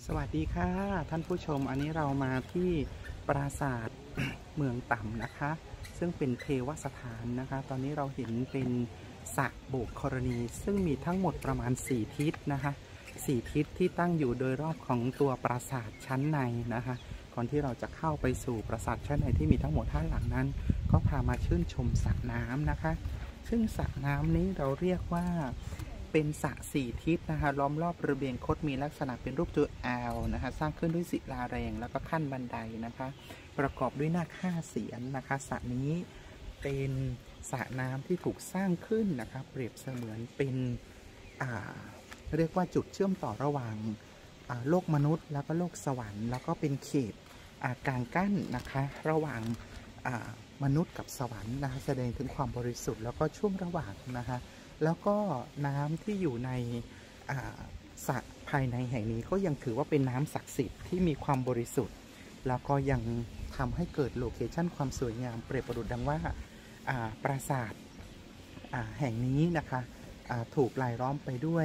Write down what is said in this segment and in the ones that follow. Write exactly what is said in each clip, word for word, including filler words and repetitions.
สวัสดีค่ะท่านผู้ชมอันนี้เรามาที่ปราสาท เมืองต่ำนะคะซึ่งเป็นเทวสถานนะคะตอนนี้เราเห็นเป็นสระโบกธรณีซึ่งมีทั้งหมดประมาณสี่ทิศนะคะสี่ทิศที่ตั้งอยู่โดยรอบของตัวปราสาทชั้นในนะคะก่อนที่เราจะเข้าไปสู่ปราสาทชั้นในที่มีทั้งหมดห้าหลังนั้นก็พามาชื่นชมสระน้ำนะคะซึ่งสระน้ำนี้เราเรียกว่าเป็นสระสี่ทิศนะคะล้อมรอบระเบียงคดมีลักษณะเป็นรูปตัว L นะคะสร้างขึ้นด้วยศิลาแรงแล้วก็ขั้นบันไดนะคะประกอบด้วยนาคห้าเสียนนะคะสระนี้เป็นสระน้ำที่ถูกสร้างขึ้นนะคะเปรียบเสมือนเป็นอ่าเรียกว่าจุดเชื่อมต่อระหว่างโลกมนุษย์แล้วก็โลกสวรรค์แล้วก็เป็นเขตกลางกั้นนะคะระหว่างมนุษย์กับสวรรค์นะคะแสดงถึงความบริสุทธิ์แล้วก็ช่วงระหว่างนะคะแล้วก็น้ำที่อยู่ในสระภายในแห่งนี้ก็ยังถือว่าเป็นน้ำศักดิ์สิทธิ์ที่มีความบริสุทธิ์แล้วก็ยังทำให้เกิดโลเคชั่นความสวยงามเปรียบประดุจดังว่าปราสาทแห่งนี้นะคะถูกรายล้อมไปด้วย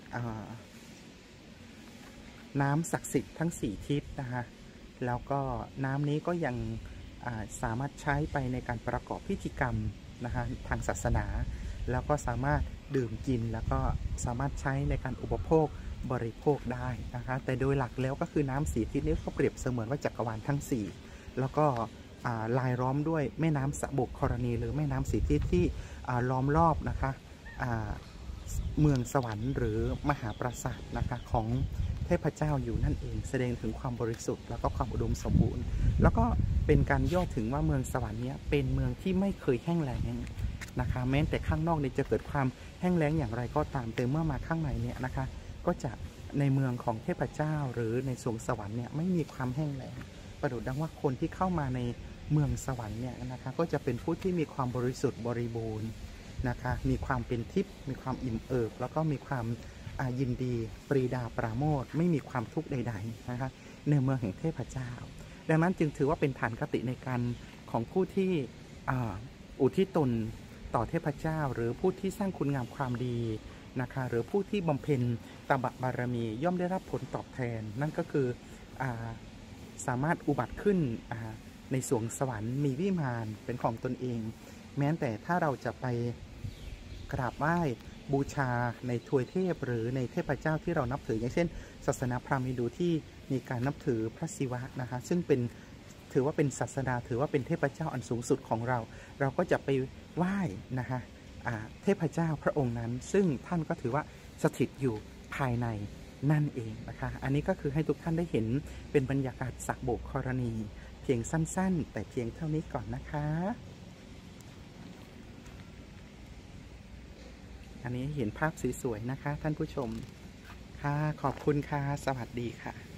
น้ำศักดิ์สิทธิ์ทั้งสี่ทิศนะคะแล้วก็น้ำนี้ก็ยังสามารถใช้ไปในการประกอบพิธีกรรมนะคะทางศาสนาแล้วก็สามารถดื่มกินแล้วก็สามารถใช้ในการอุปโภคบริโภคได้นะคะแต่โดยหลักแล้วก็คือน้ำสีทิศนี้ก็เปรียบเสมือนว่าจักรวาลทั้งสี่แล้วก็ลายล้อมด้วยแม่น้ำสะบกธรณีหรือแม่น้ำสีทิศที่ล้อมรอบนะคะเมืองสวรรค์หรือมหาปราสาทนะคะของเทพเจ้าอยู่นั่นเองแสดงถึงความบริสุทธิ์แล้วก็ความอุดมสมบูรณ์แล้วก็เป็นการย่อถึงว่าเมืองสวรรค์นี้เป็นเมืองที่ไม่เคยแห้งแล้งนะคะแม้แต่ข้างนอกเนี่ยจะเกิดความแห้งแล้งอย่างไรก็ตามแต่เมื่อมาข้างในเนี่ยนะคะก็จะในเมืองของเทพเจ้าหรือในสวงสวรรค์เนี่ยไม่มีความแห้งแล้งประดุจดังว่าคนที่เข้ามาในเมืองสวรรค์เนี่ยนะคะก็จะเป็นผู้ที่มีความบริสุทธิ์บริบูรณ์นะคะมีความเป็นทิพย์มีความอิ่มเอิบแล้วก็มีความยินดีปรีดาปราโมทย์ไม่มีความทุกข์ใดๆนะคะในเมืองแห่งเทพเจ้าดังนั้นจึงถือว่าเป็นฐานคติในการของผู้ที่อุทิศตนต่อเทพเจ้าหรือผู้ที่สร้างคุณงามความดีนะคะหรือผู้ที่บำเพ็ญตบะบารมีย่อมได้รับผลตอบแทนนั่นก็คืออาสามารถอุบัติขึ้นในสวงสวรรค์มีวิมานเป็นของตนเองแม้แต่ถ้าเราจะไปกราบไหว้บูชาในทวยเทพหรือในเทพเจ้าที่เรานับถืออย่างเช่นศาสนาพราหมณ์ฮินดูที่มีการนับถือพระศิวะนะคะซึ่งเป็นถือว่าเป็นศาสดาถือว่าเป็นเทพเจ้าอันสูงสุดของเราเราก็จะไปไหว้นะคะเทพเจ้าพระองค์นั้นซึ่งท่านก็ถือว่าสถิตอยู่ภายในนั่นเองนะคะอันนี้ก็คือให้ทุกท่านได้เห็นเป็นบรรยากาศสระโบกธรณีเพียงสั้นๆแต่เพียงเท่านี้ก่อนนะคะอันนี้เห็นภาพสวยๆนะคะท่านผู้ชมค่ะขอบคุณค่ะสวัสดีค่ะ